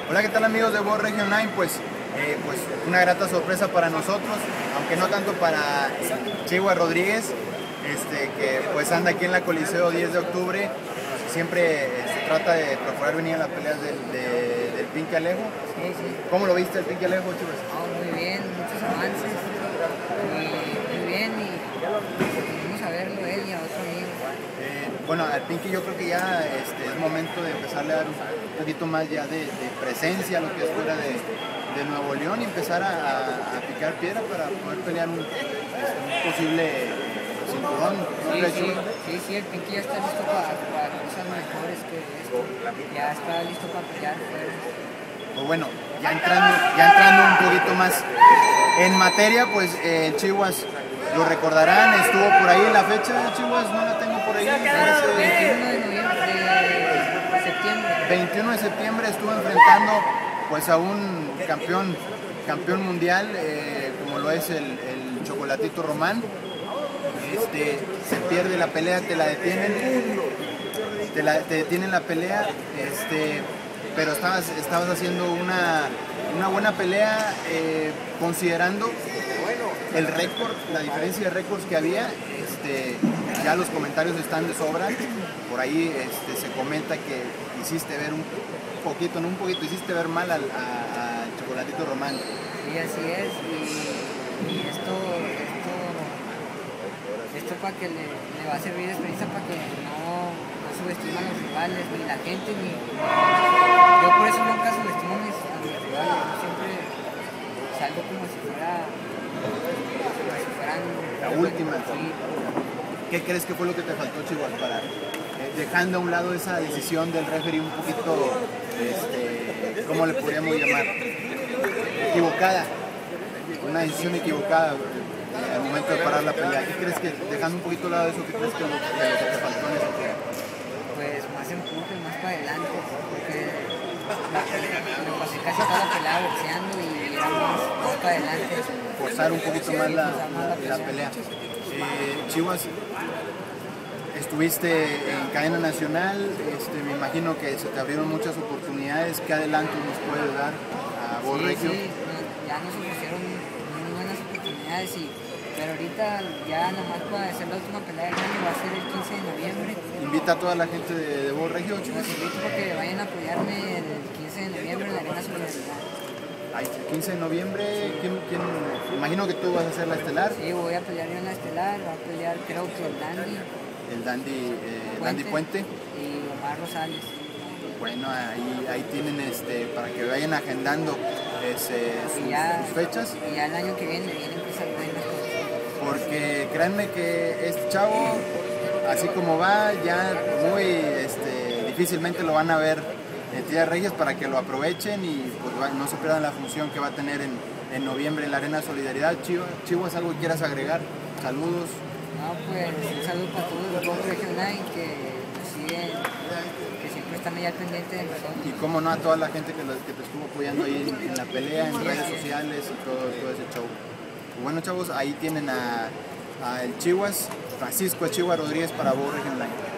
Hola, ¿qué tal amigos de World Region Online? Pues una grata sorpresa para nosotros, aunque no tanto para Chihuahua Rodríguez, que pues anda aquí en la Coliseo 10 de octubre. Siempre se trata de procurar venir a las peleas del Pinky Alejo. Sí, sí. ¿Cómo lo viste el Pinky Alejo, Chivas? Muy bien, muchos avances. Y muy bien, y vamos a verlo él y a otro amigo. Bueno, al Pinky yo creo que ya es momento de empezarle a dar un poquito más ya de presencia a lo que es fuera de Nuevo León y empezar a picar piedra para poder pelear un posible cinturón. Sí, el Pinky ya está listo para cosas mejores que esto. Ya está listo para pelear. Pues bueno, ya entrando un poquito más en materia, pues Chihuas lo recordarán, estuvo por ahí la fecha de Chihuas, no la tengo por ahí. 21 de septiembre estuvo enfrentando pues a un campeón mundial, como lo es el Chocolatito Román. Se pierde la pelea, te detienen la pelea, pero estabas haciendo una buena pelea, considerando el récord, la diferencia de récords que había. Ya los comentarios están de sobra. Por ahí se comenta que hiciste ver un poquito, hiciste ver mal al Chocolatito Román. Sí, así es, y esto para que le va a servir de experiencia para que no subestimen a los rivales, ni la gente, yo por eso nunca subestimo a mis rivales, yo siempre salgo como si fueran la última. Sí. ¿Qué crees que fue lo que te faltó, Chihuahua, para dejando a un lado esa decisión del referee un poquito, ¿cómo le podríamos llamar? Equivocada, una decisión equivocada al momento de parar la pelea? ¿Qué crees que, dejando un poquito a lado eso, qué crees que lo que te faltó en esa pelea? Pues más empuje, más para adelante, porque me pasé casi toda la pelea boxeando y era más para adelante. Forzar un poquito más la pelea. Chihuas, estuviste en cadena nacional, me imagino que se te abrieron muchas oportunidades. ¿Qué adelanto nos puedes dar a World Region? Sí, ya nos ofrecieron muy buenas oportunidades, pero ahorita ya nada más para hacer la última pelea del año va a ser el 15 de noviembre. Invita a toda la gente de World Region, Chihuas. Los invito para que vayan a apoyarme el 15 de noviembre en la Arena Solidaridad. El 15 de noviembre, ¿quién? Imagino que tú vas a hacer la estelar. Sí, voy a pelear yo en la estelar, va a pelear creo que el Dandy Puente y Omar Rosales. Bueno, ahí tienen para que vayan agendando sus fechas. Y ya el año que viene vienen cosas buenas. Porque créanme que este chavo, así como va, ya muy difícilmente lo van a ver en Tierras Regias, para que lo aprovechen y pues no se pierdan la función que va a tener en noviembre en la Arena Solidaridad. Chihuahua, ¿algo que quieras agregar? Saludos. No, pues un saludo para todos los World Region Online que nos siguen, que siempre están ahí al pendiente de nosotros. Y cómo no, a toda la gente que te estuvo apoyando ahí en la pelea, en redes sociales y todo ese show. Bueno, chavos, ahí tienen a el Chihuas, Francisco Chihuahua Rodríguez para World Region Online.